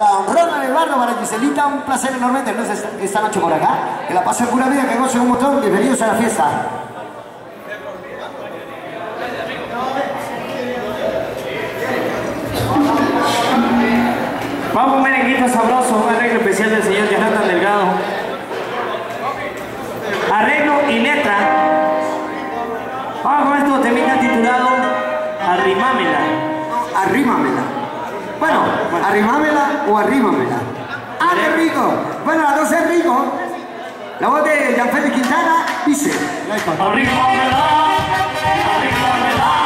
Ronald Eduardo para Giselita, un placer enorme tenerlos esta noche por acá. Que la pasen pura vida, que gocen un montón. Bienvenidos a la fiesta. Vamos, un merenguito sabroso, un arreglo especial del señor Jonathan Delgado. Arreglo y letra. Vamos con esto, temita titulado Arrimámela. Arrímamela. Bueno, arrímamela o arrímamela. ¡Ah, qué rico! Bueno, las dos es rico. La voz de Gianfranco Quintana dice: Arrimámela, arrimámela.